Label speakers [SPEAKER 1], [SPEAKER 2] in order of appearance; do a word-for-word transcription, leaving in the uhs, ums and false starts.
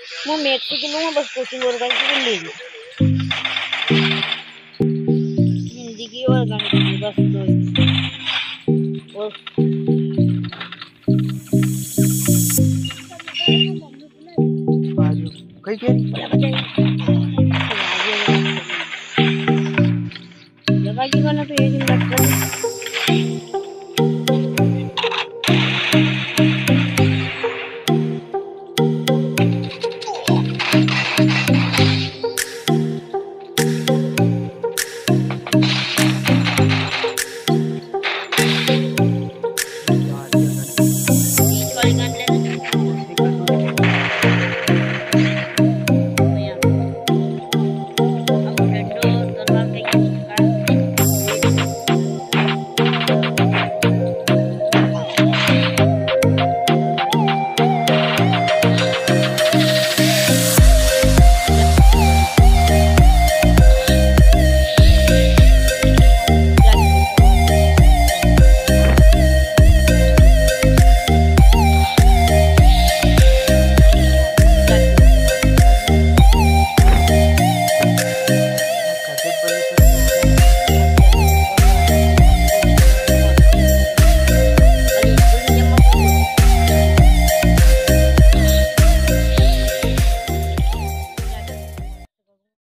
[SPEAKER 1] मैं मैथ सीख लूंगा बस, कोचिंग और गणित की ले लो, हिंदी की और गणित की बस दो ही। और
[SPEAKER 2] कई कह रही
[SPEAKER 1] लगा की करना तो ये दिन लगता है।